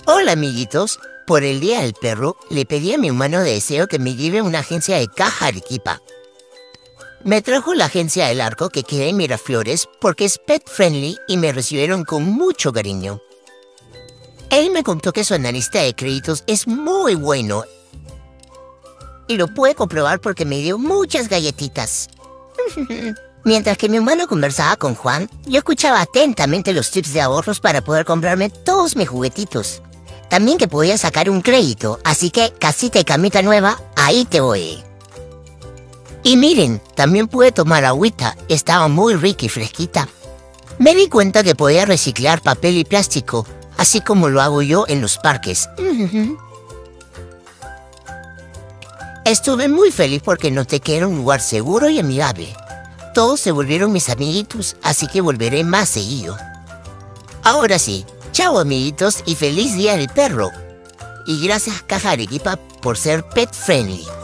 Hola amiguitos, por el Día del Perro le pedí a mi humano de deseo que me lleve a una agencia de caja Arequipa. Me trajo la agencia del Arco que queda en Miraflores porque es pet friendly y me recibieron con mucho cariño. Él me contó que su analista de créditos es muy bueno y lo pude comprobar porque me dio muchas galletitas. Mientras que mi humano conversaba con Juan, yo escuchaba atentamente los tips de ahorros para poder comprarme todos mis juguetitos. También que podía sacar un crédito, así que casita y camita nueva, ahí te voy. Y miren, también pude tomar agüita, estaba muy rica y fresquita. Me di cuenta que podía reciclar papel y plástico, así como lo hago yo en los parques. Estuve muy feliz porque noté que era un lugar seguro y amigable. Todos se volvieron mis amiguitos, así que volveré más seguido. Ahora sí, chao amiguitos y feliz Día del Perro. Y gracias Caja Arequipa por ser pet friendly.